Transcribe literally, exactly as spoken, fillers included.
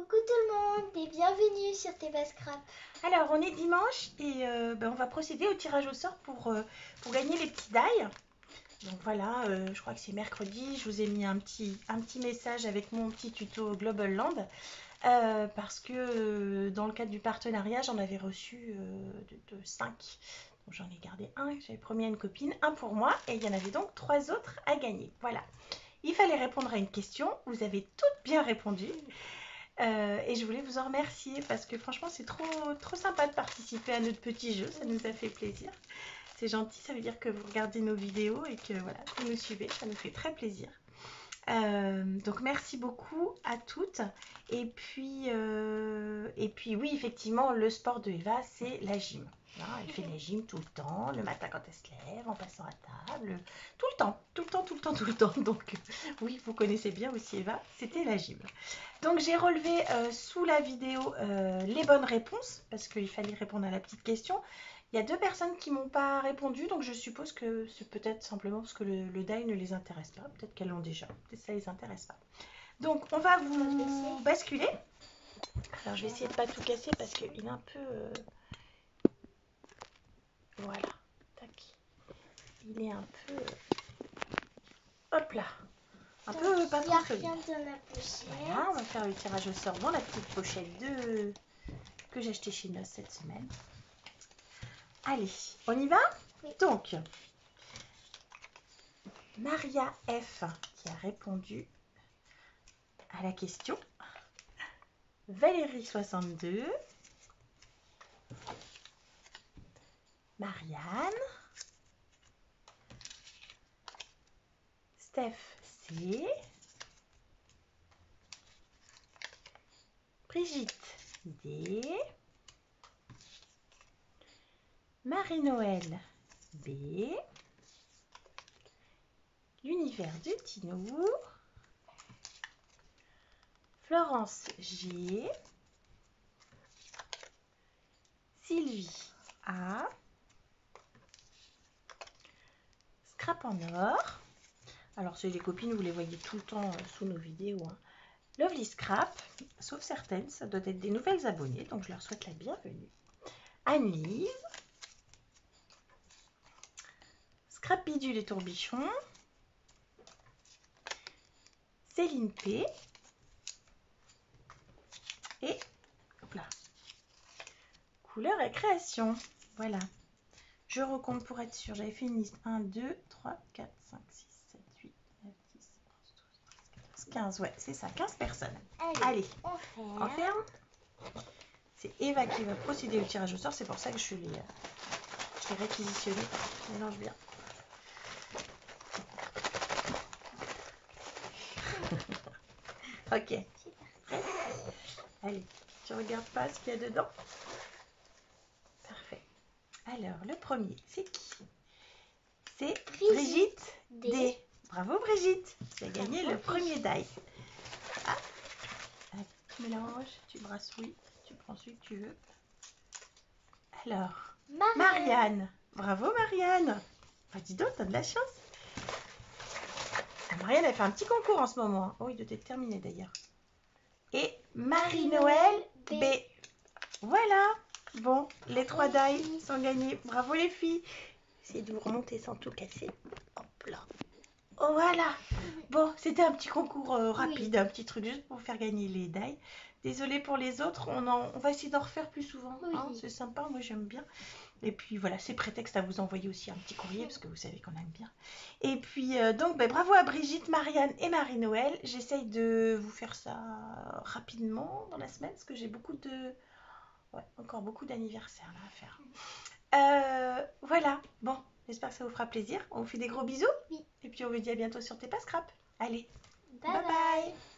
Coucou tout le monde et bienvenue sur T V Scrap. Alors, on est dimanche et euh, ben, on va procéder au tirage au sort pour, euh, pour gagner les petits die. Donc voilà, euh, je crois que c'est mercredi. Je vous ai mis un petit, un petit message avec mon petit tuto Global Land. Euh, parce que euh, dans le cadre du partenariat, j'en avais reçu euh, de, de cinq. Donc j'en ai gardé un, j'avais promis à une copine, un pour moi. Et il y en avait donc trois autres à gagner. Voilà. Il fallait répondre à une question. Vous avez toutes bien répondu. Euh, et je voulais vous en remercier parce que franchement c'est trop, trop sympa de participer à notre petit jeu, ça nous a fait plaisir. C'est gentil, ça veut dire que vous regardez nos vidéos et que voilà, vous nous suivez, ça nous fait très plaisir. Euh, donc merci beaucoup à toutes. Et puis, euh, et puis oui, effectivement, le sport de Eva, c'est la gym. Hein, elle fait la gym tout le temps, le matin quand elle se lève, en passant à table, tout le temps, tout le temps, tout le temps, tout le temps. Donc oui, vous connaissez bien aussi Eva, c'était la gym. Donc j'ai relevé euh, sous la vidéo euh, les bonnes réponses, parce qu'il fallait répondre à la petite question. Il y a deux personnes qui m'ont pas répondu, donc je suppose que c'est peut-être simplement parce que le, le die ne les intéresse pas. Peut-être qu'elles l'ont déjà, peut-être que ça les intéresse pas. Donc on va vous basculer. Alors je vais essayer de pas tout casser parce qu'il est un peu... Euh... Voilà, tac. Il est un peu... Hop là. Un Donc, peu pas il n'y a trop solide. rien dans la pochette. Voilà, on va faire le tirage au sort dans la petite pochette de... que j'ai acheté chez Nos cette semaine. Allez, on y va? Oui. Donc, Maria F qui a répondu à la question. Valérie soixante-deux. Marianne. Steph C. Brigitte D. Marie-Noël B. L'univers de Tino. Florence G. Sylvie A. Scrap en or. Alors, c'est les copines, vous les voyez tout le temps sous nos vidéos. Hein. Lovely Scrap, sauf certaines, ça doit être des nouvelles abonnées, donc je leur souhaite la bienvenue. Anne-Lise. Scrap Bidule et Tourbichon. Céline P. Et hop là, couleur et création. Voilà. Je recompte pour être sûr. J'avais fait une liste. un, deux, trois, quatre, cinq, six, sept, huit, neuf, dix, onze, douze, treize, quatorze, quinze. Ouais, c'est ça. quinze personnes. Allez, Allez. On ferme. On ferme. C'est Eva qui va procéder au tirage au sort. C'est pour ça que je l'ai euh, réquisitionné. Je mélange bien. Ok. Prêt? Allez, tu regardes pas ce qu'il y a dedans. Parfait. Alors, le premier, c'est qui? C'est Brigitte, Brigitte D. D. Bravo Brigitte, tu as gagné Bravo. Le premier die. Ah. Allez, tu mélanges, tu brassouilles, tu prends celui que tu veux. Alors, Marianne. Marianne. Bravo Marianne. Ah, dis donc, t'as de la chance. Ah, Marianne, elle fait un petit concours en ce moment. Oh, il doit être terminé d'ailleurs. Et Marie-Noël B. B. Voilà. Bon, les trois die sont gagnés. Bravo les filles. Essayez de vous remonter sans tout casser. Hop là. Oh voilà. Bon, c'était un petit concours euh, rapide, oui. Un petit truc juste pour vous faire gagner les die. Désolée pour les autres. On, en, on va essayer d'en refaire plus souvent. Oui. Hein, c'est sympa, moi j'aime bien. Et puis voilà, c'est prétexte à vous envoyer aussi un petit courrier parce que vous savez qu'on aime bien. Et puis euh, donc, ben, bravo à Brigitte, Marianne et Marie-Noël. J'essaye de vous faire ça rapidement dans la semaine parce que j'ai beaucoup de... Ouais, encore beaucoup d'anniversaires là à faire. Euh, voilà, bon, j'espère que ça vous fera plaisir. On vous fait des gros bisous. Oui. Et puis on vous dit à bientôt sur T V Scrap. Allez, bye bye, bye.